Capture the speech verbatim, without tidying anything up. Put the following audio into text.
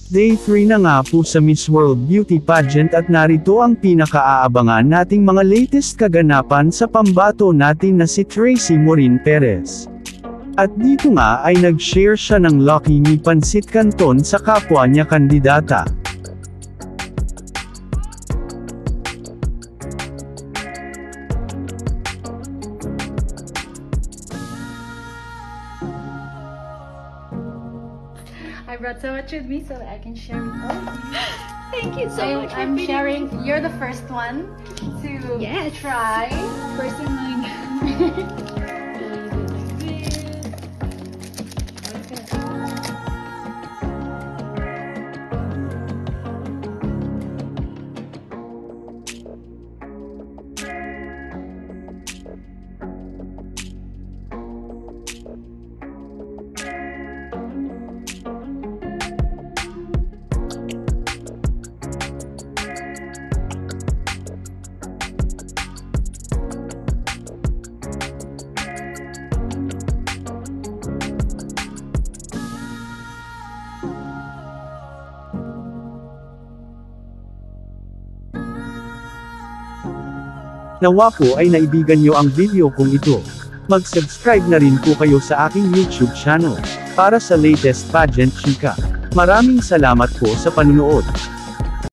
Day three na nga po sa Miss World Beauty Pageant at narito ang pinaka-aabangan nating mga latest kaganapan sa pambato natin na si Tracey Maureen Perez. At dito nga ay nag-share siya ng lucky ni pancit canton sa kapwa niya kandidata. I brought so much with me so that I can share with all of you. Thank you so I, much. I'm sharing. You're the first one to Yes. try. First in line. Nawa po ay naibigan nyo ang video kong ito. Mag-subscribe na rin po kayo sa aking YouTube channel, para sa latest pageant chika. Maraming salamat po sa panunood.